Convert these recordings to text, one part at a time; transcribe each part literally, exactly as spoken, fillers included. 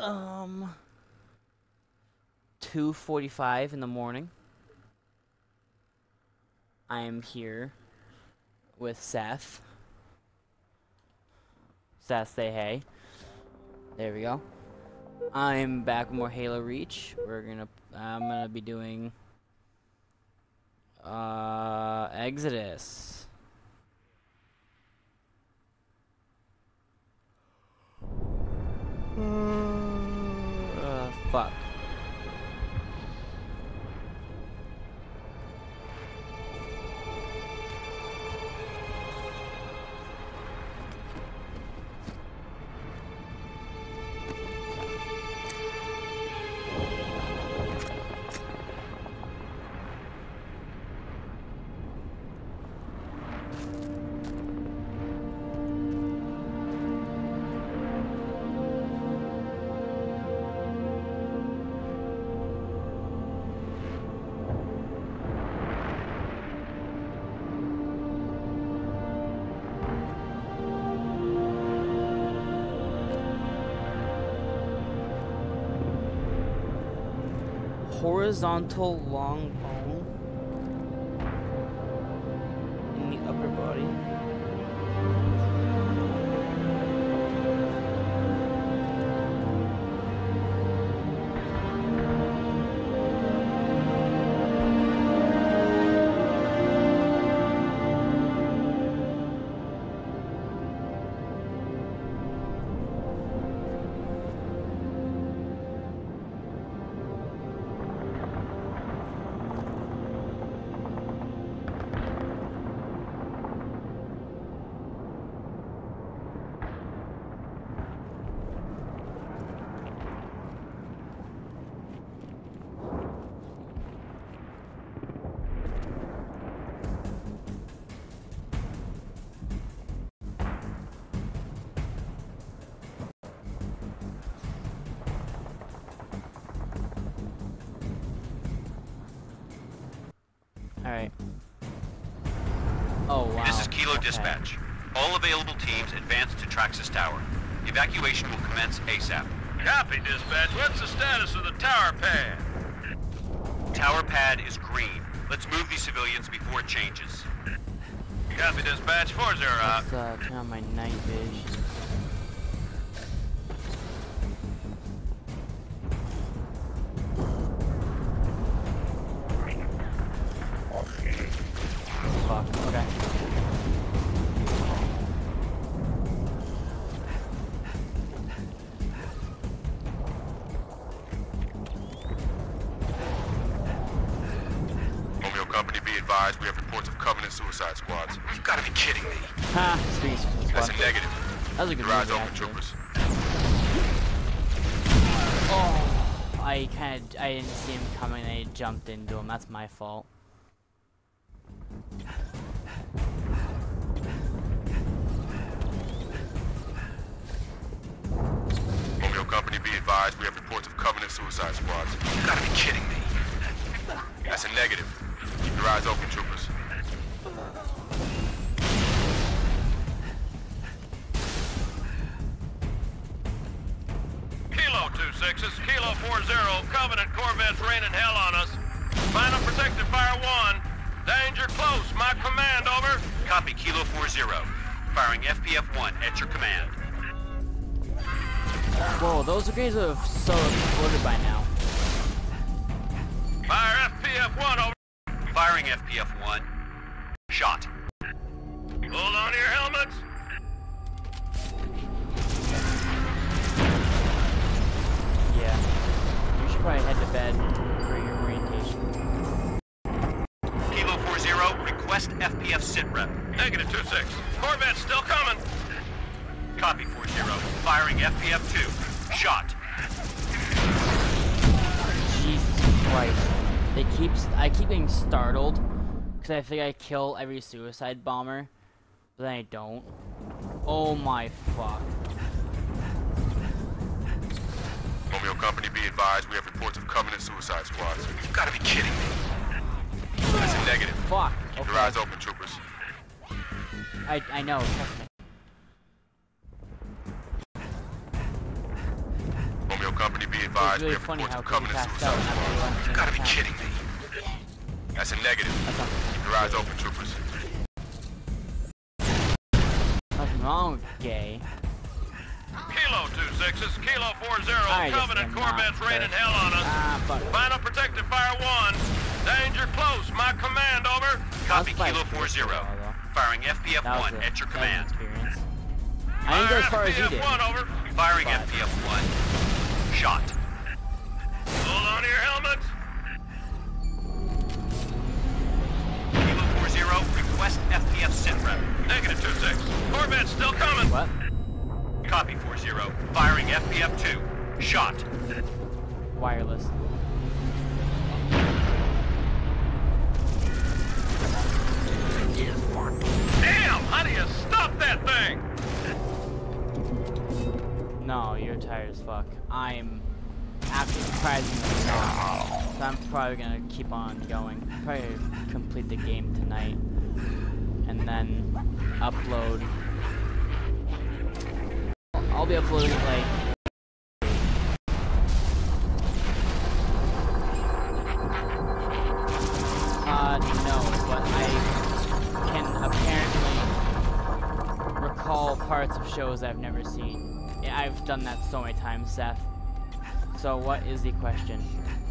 Um, two forty-five in the morning. I am here with Seth. Seth, say hey. There we go. I'm back with more Halo Reach. We're gonna, I'm gonna be doing uh, Exodus. Uh, fuck. Horizontal long bone in the upper body. Alright. Oh, wow. This is Kilo Okay. Dispatch. All available teams advance to Traxxas Tower. Evacuation will commence ASAP. Copy, Dispatch. What's the status of the tower pad? Tower pad is green. Let's move these civilians before it changes. Copy, Dispatch. four zero out. Let's uh, turn on my night vision. Fuck, okay. Romeo Company, be advised, we have reports of Covenant suicide squads. You've got to be kidding me. Ha! Speed That's squad. a negative. That was a good Your eyes movie, open, actually. troopers. Oh, I kind of, I didn't see him coming and I jumped into him. That's my fault. Romeo Company, be advised, we have reports of Covenant suicide squads. You've got to be kidding me. That's a negative. Keep your eyes open, troopers. Kilo two sixes, Kilo four zero, Covenant Corvettes raining hell on us. Final protective fire one. Danger close, my command, over. Copy, Kilo four zero. Firing F P F one at your command. Whoa, those grenades would have so exploded by now. Fire F P F one, over. Firing F P F one. Shot. Hold on to your helmets. Yeah. You should probably head to bed for your orientation. Kilo four zero, request F P F sitrep. Negative two six. Corvette's still coming. Copy four zero. Firing F P F two. Shot. Jesus Christ. They keep, st I keep getting startled because I think I kill every suicide bomber, but then I don't. Oh my fuck. Romeo Company, be advised, we have reports of Covenant suicide squads. You've got to be kidding me. That's a negative. Fuck. Keep your Okay. eyes open, troopers. I, I know, trust me. Company be It's advised, really we have funny reports how of quick he Covenant passed out suicide. after he left. You gotta be the town. kidding me. That's a negative. That's not Keep your eyes open, troopers. nothing wrong with gay. Kilo two sixes, Kilo four zero, I just Covenant am Corvettes not raining fair. hell on us. Ah, fuck. Final protective fire one. Danger close, my command, over. Copy, That was Kilo quite four zero. cool, though. Firing F P F That was one a- at your that was an command. experience. I didn't go as far as you did. F P F one, over. Firing But- F P F one. Shot. Hold on to your helmets. Kilo four zero, request F P F sitrep. Negative two six. Corvette's still coming. What? Copy four zero. Firing F P F two. Shot. Wireless. Damn, how do you stop that thing? No, you're tired as fuck. I'm actually surprisingly not. So I'm probably gonna keep on going. Probably complete the game tonight. And then upload. I'll be uploading like Uh no, but I can apparently recall parts of shows I've never seen. Yeah, I've done that so many times, Seth. So what is the question?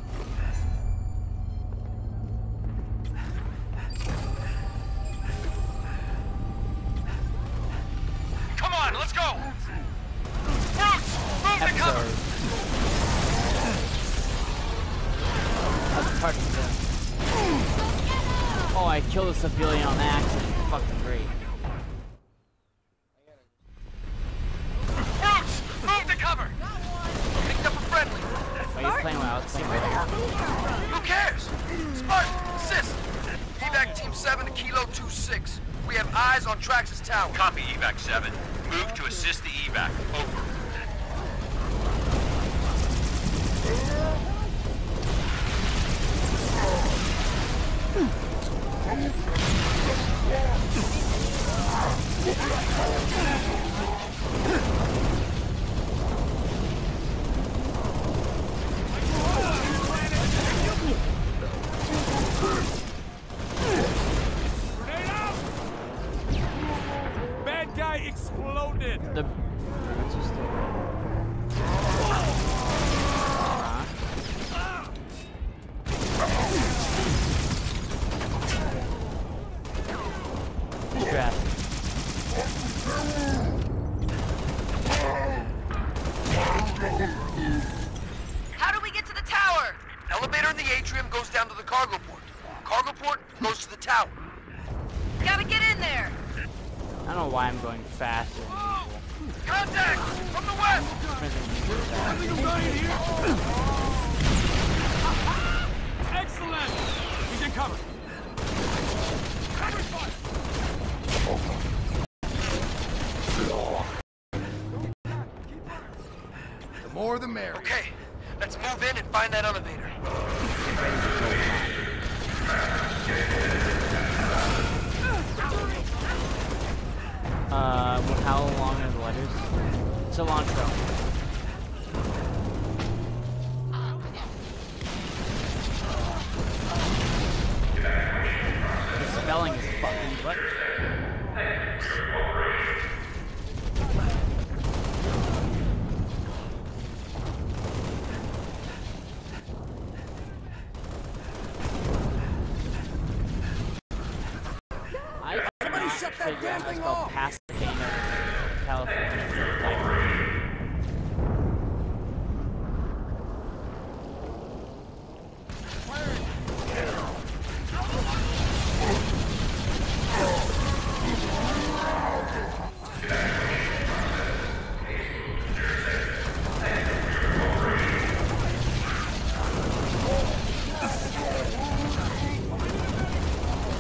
Come on, let's go. Brutes, move to cover. Episode. That's part of the... Oh, I killed a civilian on accident. Fucking great. Brutes, move to cover. Picked up a friendly. Are you playing while I was playing with Who cares? Spartan, assist! Evac Team seven to Kilo two six. We have eyes on Traxxas Tower. Copy evac seven. Move to assist the evac. Over. Bad guy exploded. the... What's your story? Huh? Stress. How do we get to the tower? Elevator in the atrium goes down to the cargo port. Cargo port goes to the tower. Gotta get in there! I don't know why I'm going faster than usual. Contact! From the west! Excellent. He's in cover. The more the merrier. Okay, let's move in and find that elevator. Uh, well, how long are the letters? Cilantro. The spelling is fucking what? I Somebody shut that damn thing off! Pasadena, California.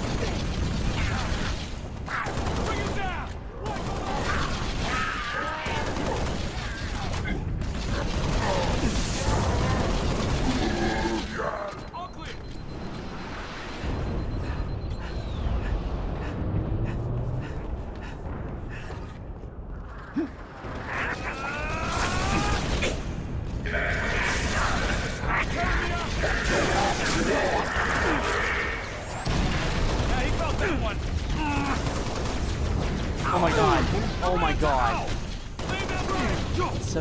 Bring him down.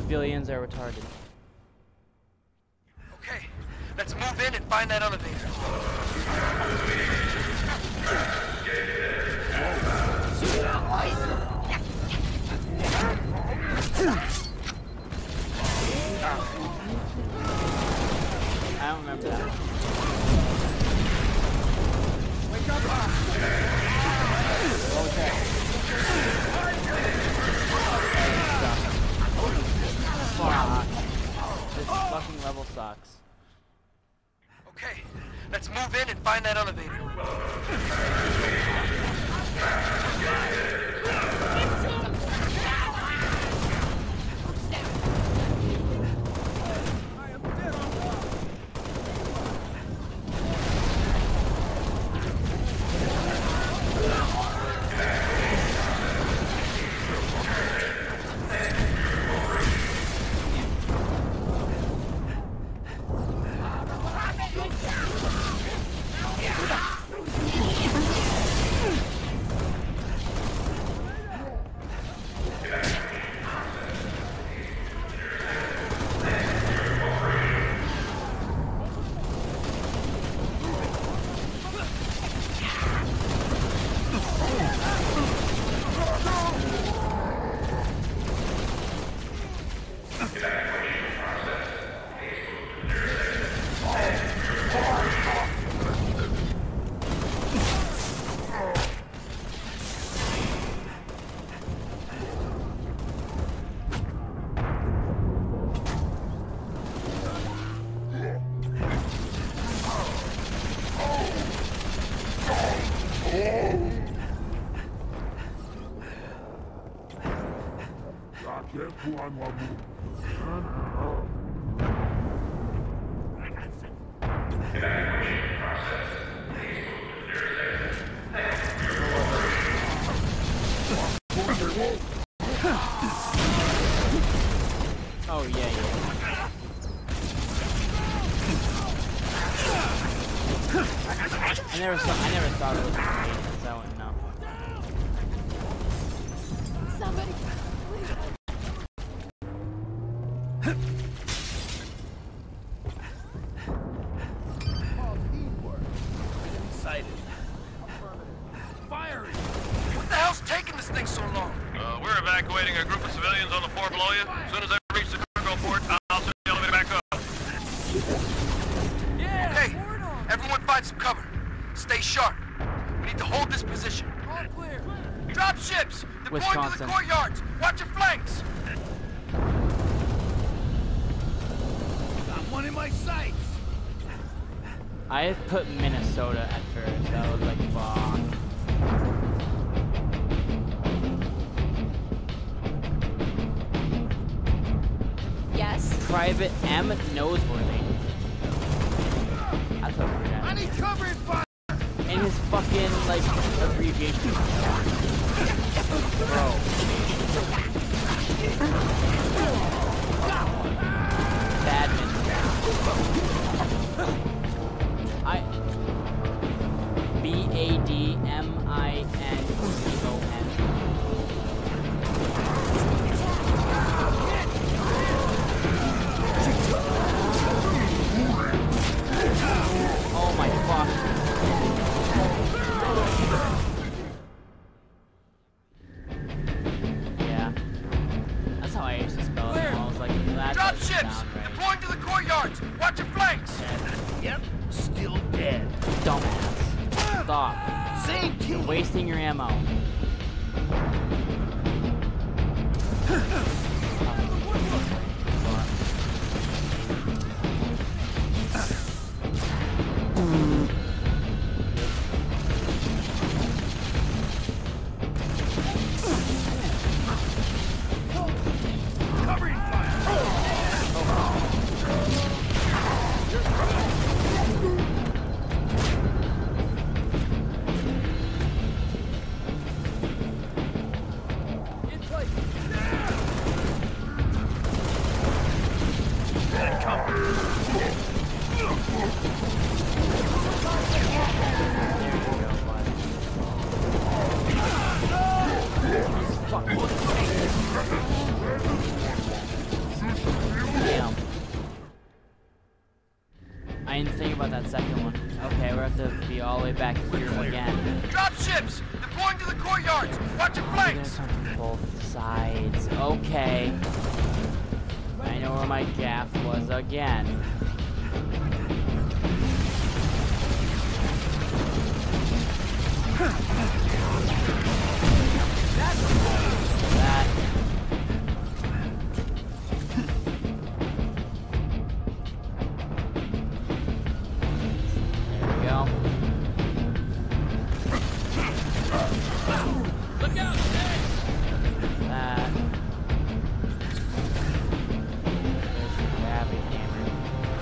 civilians are retarded. Okay, let's move in and find that elevator. I don't remember that. Wake up! What was that? Fuck. This fucking level sucks. Okay, let's move in and find that elevator. Oh yeah, yeah. I never saw. I never saw those animations. I wouldn't know. Somebody, Firing! What the hell's taking this thing so long? Uh, we're evacuating a group of civilians on the floor below you. As soon as I reach the cargo port, I'll send the elevator back up. Yeah! Okay, everyone find some cover. Stay sharp. We need to hold this position. All clear! Drop ships! Deploying to Wisconsin. the courtyards! Watch your flanks! Got one in my sights! I had put Minnesota at first. I was like, fuck. yes? Private M Noseworthy. That's a weird I name. need cover and fire! And his fucking, like, abbreviation. Bro. Badminton. I... B A D M I N C O N. Oh my fuck. Yeah. That's how I used to spell it. I was like, that Drop doesn't ships! sound right. Deploying to the courtyards! Watch your flanks! Yep, still dead. Dumbass. Stop. Same You're team! wasting your ammo. Covering fire! In place! Got cover! Fuck. I didn't think about that second one. Okay, we're have to be all the way back here again. Drop ships! Deploying to the courtyards! Watch your flanks! On both sides. Okay. I know where my gaff was again. That. There we go. Look out, Snake! That. There's the gravity hammer.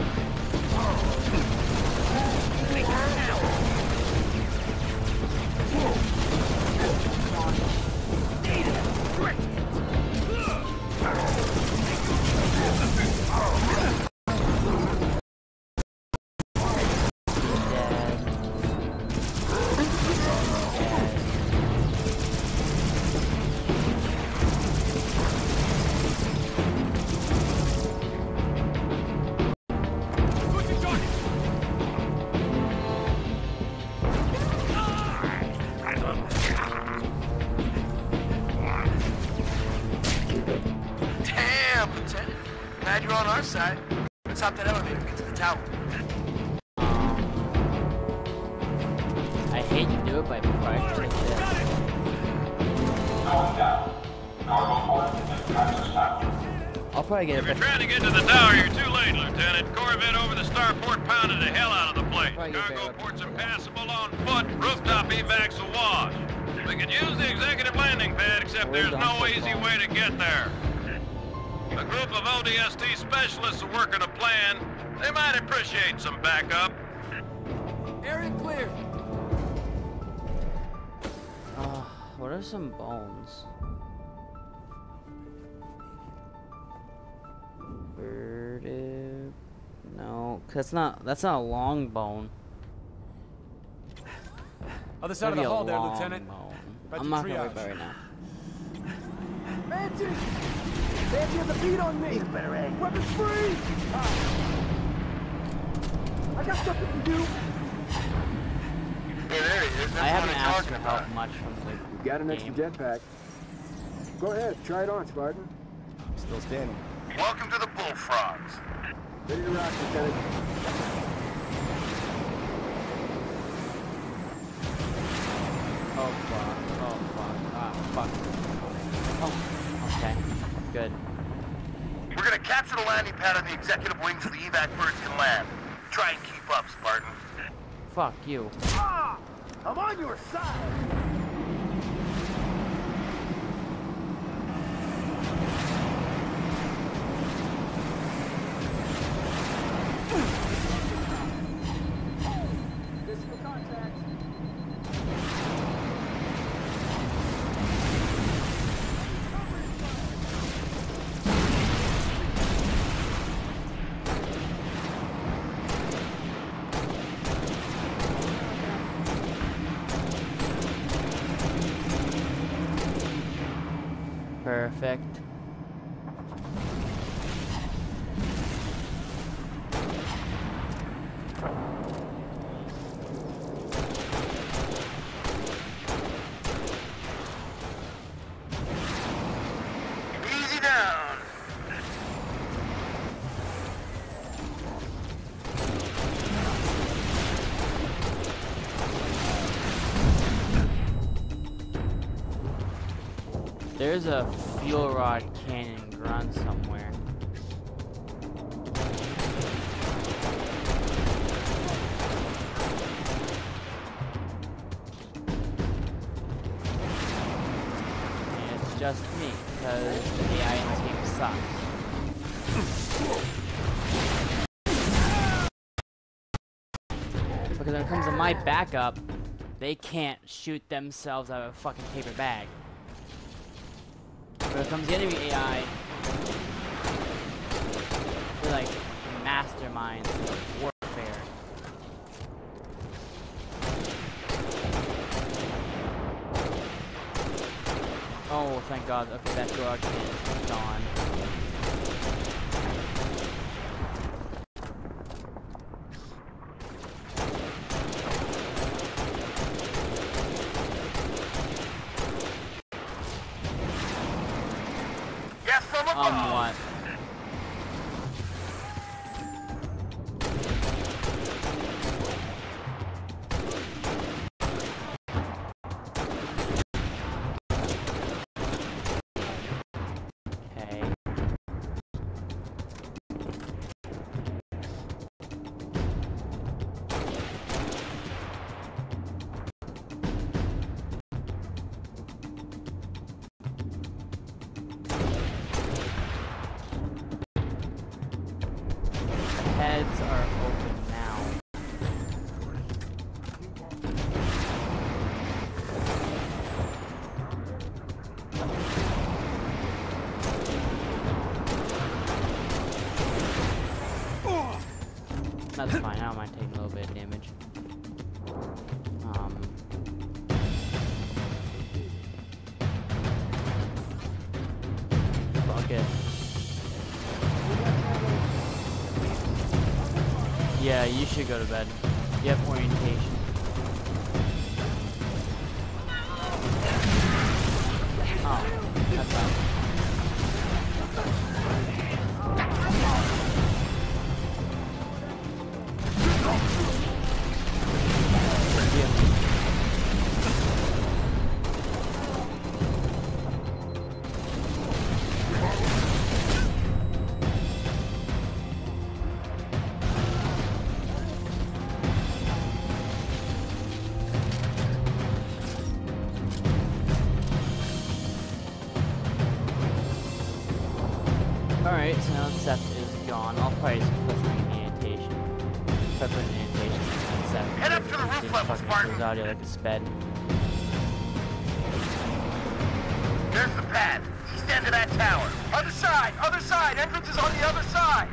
Damn, Lieutenant. Glad you're on our side. Let's hop that elevator and get to the tower. Um, I hate to do it, but I probably should have. I'll probably get If it you're back. trying to get to the tower, you're too late, Lieutenant. Corvette over the starport pounded the hell out of the place. Probably get Cargo back. port's impassable on foot. Rooftop evacs awash. We could use the executive landing pad, except Where's there's no Uncle easy Paul? way to get there. A group of O D S T specialists are working a plan. They might appreciate some backup. Area clear. Uh, what are some bones? Birdie. No, 'cause that's not that's not a long bone. Other side of Maybe the a hall there, long Lieutenant. bone. About I'm to not gonna worry triage. about it right now. Mantis! Mantis has a beat on me! Better aim. Weapons free! I got something to do! Hey, there he is. That's I what haven't I'm asked talking for help about. much from the You got an extra game. jetpack. Go ahead, try it on, Spartan. Still standing. Welcome to the Bullfrogs. Ready to rock, Lieutenant. Oh fuck! Oh fuck! Ah fuck! Oh, okay, good. We're gonna capture the landing pad on the executive wing so the evac birds can land. Try and keep up, Spartan. Fuck you. Ah! I'm on your side! Perfect. Easy down. There's a fuel rod cannon grunt somewhere. And it's just me, because the A I in this game sucks. Because when it comes to my backup, they can't shoot themselves out of a fucking paper bag. When it comes to the enemy A I, they're like masterminds of warfare. Oh, thank God. Okay, that door is gone. Heads are open now. That's fine, I don't mind taking a little bit of damage. Um, fuck it. Yeah, you should go to bed. You have orientation. Oh, that's out. Alright, so now that Seth is gone, I'll probably just put something in the annotation. Probably put an annotation on Seth. Head up to the roof level, Spartan. Goes audio like a sped. There's the pad. East end of that tower. Other side, other side. Entrance is on the other side.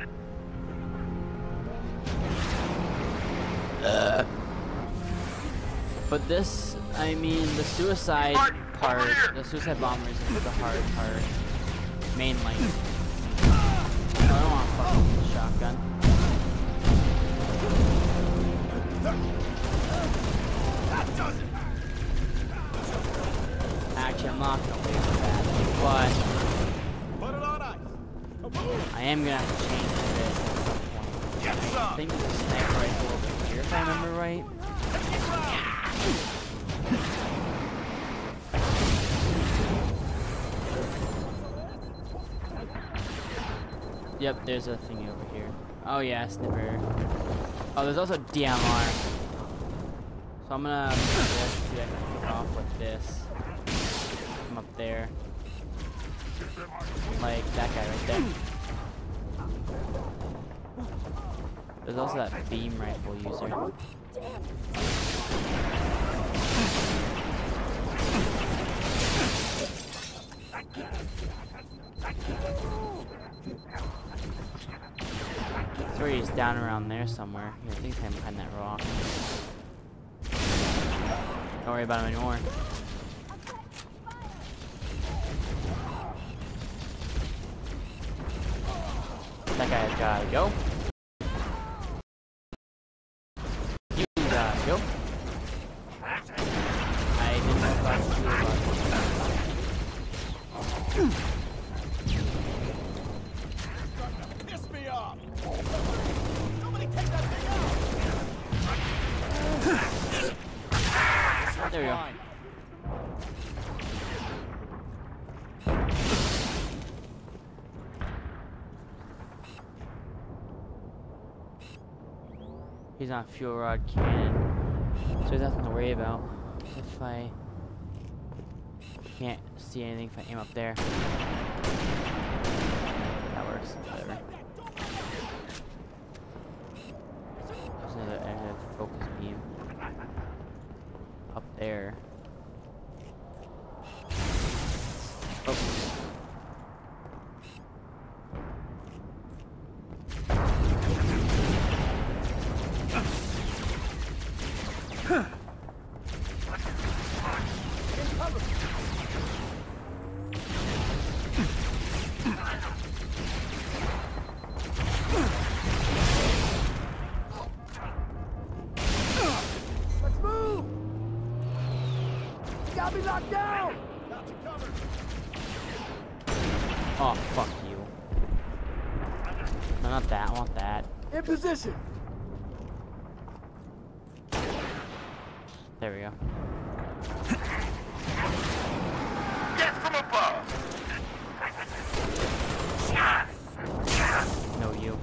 Uh. But this, I mean, the suicide Spartan, part, over here. the suicide bombers is the hard part. Mainly. Oh, I don't want a fucking shotgun. That does it. Actually, I'm not gonna wait for that, but Put it on ice. I am gonna have to change this at some point. Get I some. think there's a sniper rifle over here, if I remember right. Yep, there's a thing over here. Oh yeah, sniper. Oh, there's also D M R. So I'm gonna do this, see if I can kick off with this. Come up there. Like that guy right there. There's also that beam rifle user. Three is down around there somewhere. Yeah, I think he's behind that rock. Don't worry about him anymore. That guy's gotta go. You gotta go. I didn't know about you. Piss me off. Somebody take that thing out. There we go. He's on fuel rod cannon, so there's nothing to worry about. If I can't see anything, if I aim up there, that works. Whatever. There's another another focus beam up there. Oh. Let's move. You got me locked down. Got you covered. Oh, fuck you. No, not that. I want that. In position. There we go. Get from above. No, you.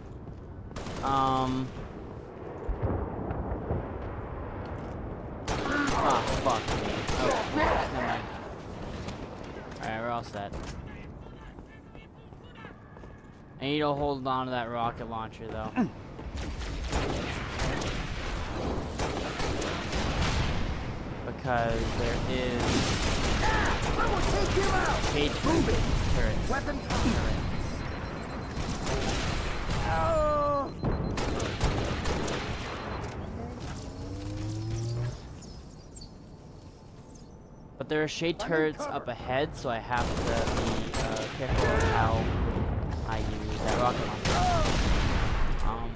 Um. Ah, fuck me. Oh, never mind. Alright, we're all set. I need to hold on to that rocket launcher, though. Because there is I will take him out! cage Move it! turrets. Weapon Oh! But there are shade turrets up ahead, so I have to be uh, careful of how I use that rocket launcher. Um,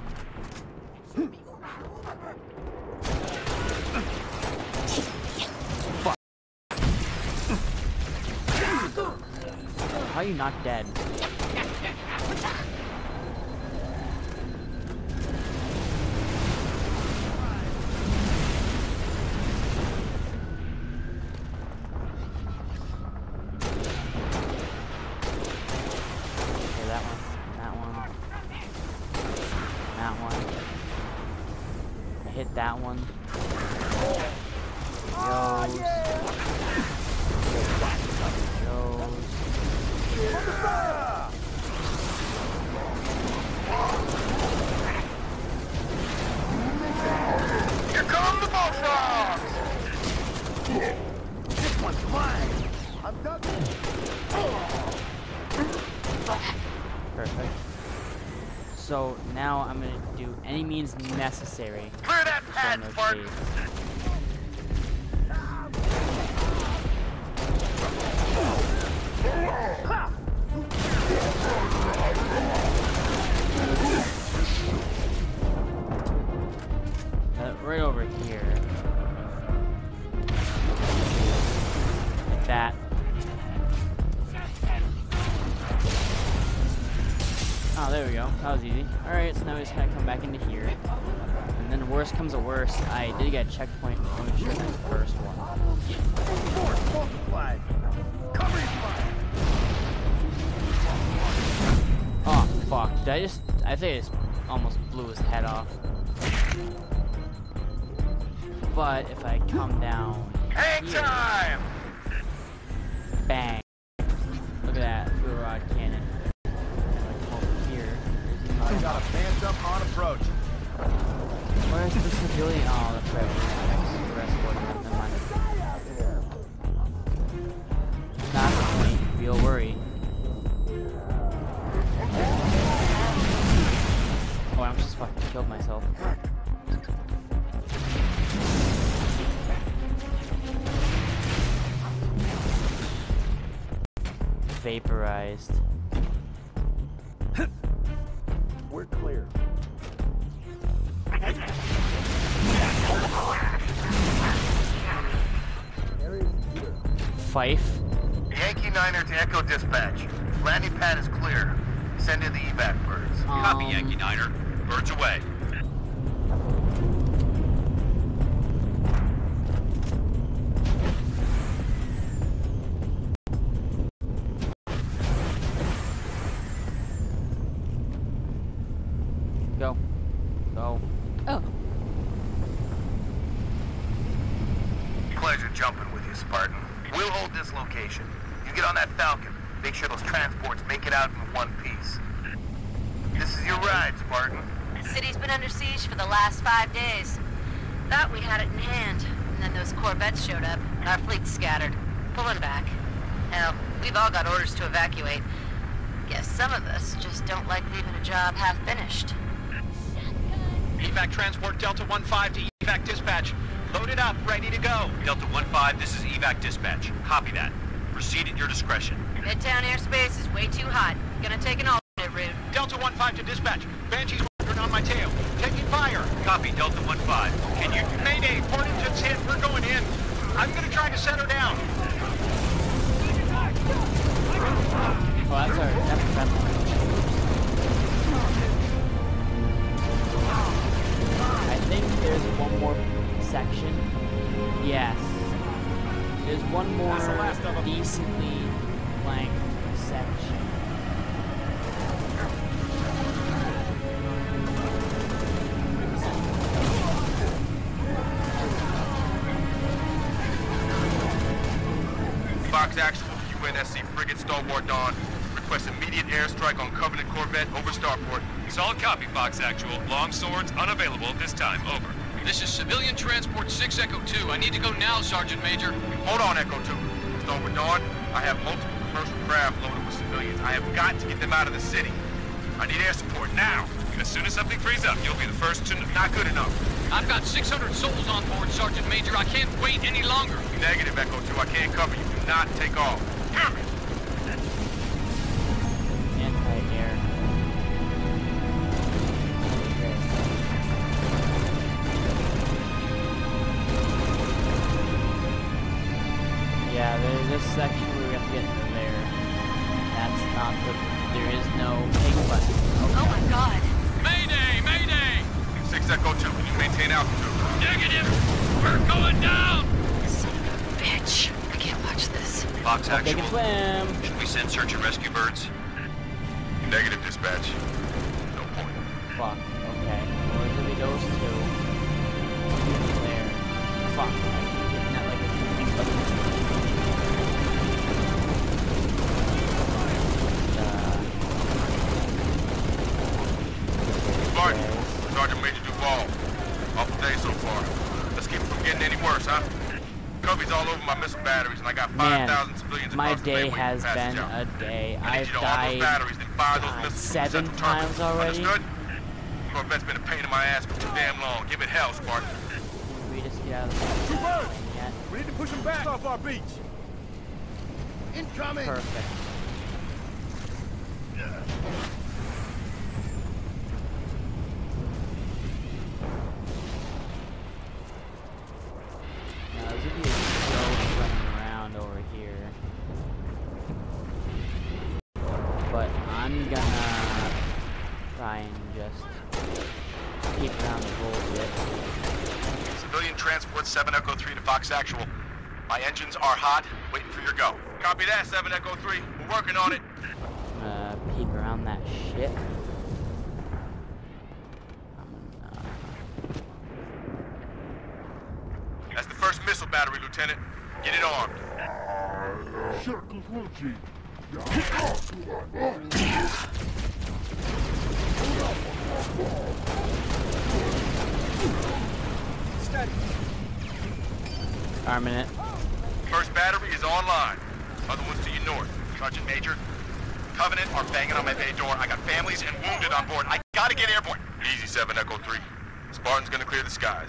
fuck. How are you not dead? That one. Oh, Yo's. yeah. Yo's. Here come the bullfrogs! This one's mine. I'm done. Perfect. So now I'm gonna do any means necessary. Clear that pad, no Spartan! shades. Uh, right over here. Like that. Oh, there we go. That was easy. Alright, so now we just gotta come back into here. And then worst comes to worst, I did get a checkpoint. I'm sure that's the first one. Force multiplied. Covering fire. Oh, fuck. Did I just... I think I just almost blew his head off. But if I come down Hang here, time! bang. Look at that. Through a rod cannon. If I come over here, there's another Got a pants up on approach. Where's the civilian? Oh, that's right. We're escorting them. Never mind. Not the real worry. Oh, I almost just fucking killed myself. Vaporized. We're clear. Fife. Yankee Niner to Echo Dispatch. Landing pad is clear. Send in the evac birds. Copy, Um, Yankee Niner. Birds away. Go. Go. Oh, Pleasure jumping with you, Spartan. We'll hold this location. You get on that Falcon. Make sure those transports make it out in one piece. This is your ride, Spartan. The city's been under siege for the last five days. Thought we had it in hand, and then those Corvettes showed up, and our fleet's scattered. Pulling back. Hell, we've all got orders to evacuate. Guess some of us just don't like leaving a job half-finished. Evac transport Delta one five to evac dispatch. Loaded up, ready to go. Delta one five, this is evac dispatch. Copy that. Proceed at your discretion. Midtown airspace is way too hot. Gonna take an alternate route. Delta one five to dispatch. Banshee's wandering on my tail. Taking fire. Copy, Delta one five. Can you... Mayday, port engine's hit. We're going in. I'm gonna try to set her down. Oh, that's our... That's, that's I think there's one more section. Yes. There's one more That's the last of 'em. decently length section. Fox Actual, U N S C frigate Stalwart Dawn. request immediate airstrike on Covenant Corvette over Starport. Solid copy, Fox Actual. Long swords unavailable at this time. Over. This is Civilian Transport six Echo two. I need to go now, Sergeant Major. Hold on, Echo two. Start with Dawn. I have multiple commercial craft loaded with civilians. I have got to get them out of the city. I need air support now. As soon as something frees up, you'll be the first to... Not good enough. I've got six hundred souls on board, Sergeant Major. I can't wait any longer. Negative, Echo two. I can't cover you. Do not take off. Hear me. Anti-air. Yeah, there's this section where we have to get to there. That's not the... There is no ping button. Oh my god. Mayday! Mayday! six Echo two, can you maintain altitude? Negative! We're going down! Son of a bitch. I can't watch this. Fox They Actual. can swim. Should we send search and rescue birds? Negative, dispatch. No point. Fuck. Okay. Well, there's gonna be those two. There. Fuck. I keep getting that like a ping button. Spartan, Sergeant Major Duval. Awful day so far. Let's keep it from getting any worse, huh? Cubby's all over my missile batteries, and I got five thousand civilians My across the bay day waiting has for passage been out. a day. I need I've you to all those died batteries, then fire those God, missiles from seven the central terminal. times already. Understood? Corvette's been a pain in my ass for too damn long. Give it hell, Spartan. We just get out of the Two birds! yet. We need to push them back off our beach. Incoming! Perfect. Now, there's gonna be a ghost running around over here. But I'm gonna try and just keep around the bullshit. Civilian transport seven Echo three to Fox Actual. My engines are hot, waiting for your go. Copy that, seven Echo three. We're working on it. Uh, peek around that shit. I'm gonna... That's the first missile battery, Lieutenant. Get it armed. Steady. Arming it. First battery is online. Other ones to your north. Sergeant Major, Covenant are banging on my bay door. I got families and wounded on board. I gotta get airborne. Easy, seven Echo three. Spartan's gonna clear the skies.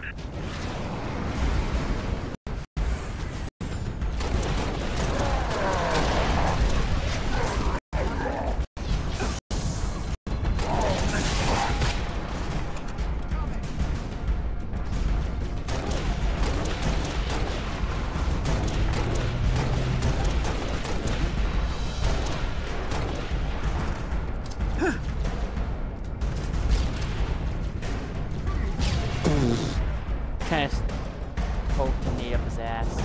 Kind of poked the knee up his ass.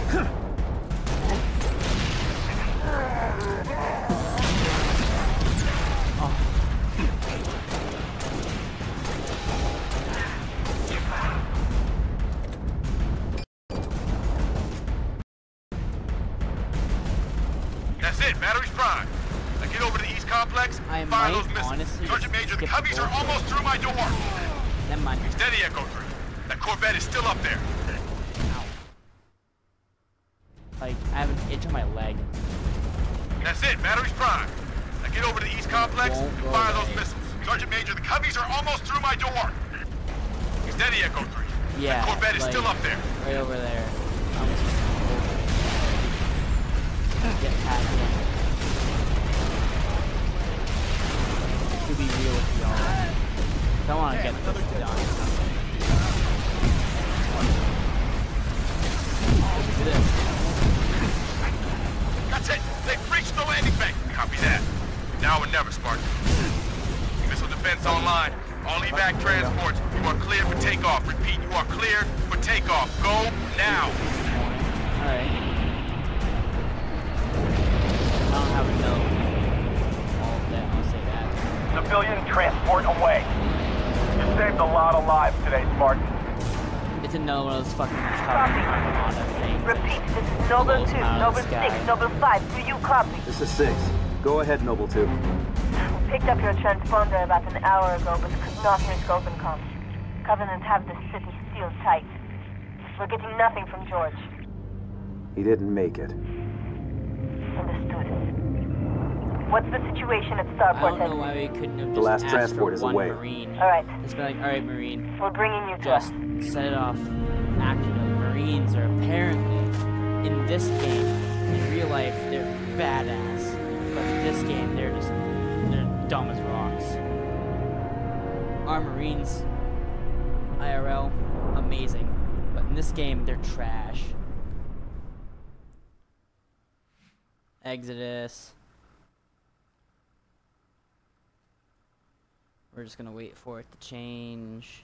That's it, battery's prime. Now get over to the east complex, I fire might those missiles. honestly Sergeant just Major, the skip cubbies the are bullshit. almost through my door. Never mind. Steady, Echo three. That Corvette is still up there. Ow. Like, I have an itch on my leg. That's it, battery's prime. Now get over to the east complex, Won't go fire away. those missiles. Sergeant Major, the cubbies are almost through my door. Steady, Echo three. Yeah, That Corvette is like, still up there. right over there. I'm just gonna get past him. To be real with y'all, I want to get this done. Look at this. That's it. They've reached the landing bank. Copy that. Now or never, Spartan. Missile defense online. All evac transports. You are cleared for takeoff. Repeat, you are cleared for takeoff. Go now. Alright. I don't have a note. All of that, I'll say that. Civilian transport away. You saved a lot of lives today, Spartan. It's another one of those fucking copy on a thing. Repeat, this is Nova Blows two, out of Nova the sky. six, Nova five. Do you copy? This is six. Go ahead, Noble two. Picked up your transponder about an hour ago, but could not hear scope and comms. Covenant have the city sealed tight. We're getting nothing from George. He didn't make it. Understood. What's the situation at Starport? I don't know why we couldn't have just The last asked transport for is one away. Marine. Alright. Just be like, alright, Marine. We're bringing you to Just us. set it off. Actually, Marines are apparently, in this game, in real life, they're badass. But in this game, they're just, they're dumb as rocks. Our Marines, I R L, amazing. But in this game, they're trash. Exodus. We're just gonna wait for it to change.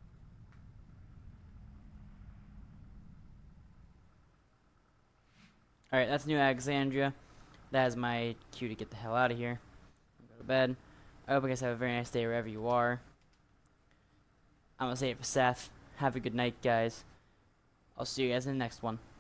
Alright, that's New Alexandria. That is my cue to get the hell out of here. Go to bed. I hope you guys have a very nice day wherever you are. I'm gonna say it for Seth. Have a good night, guys. I'll see you guys in the next one.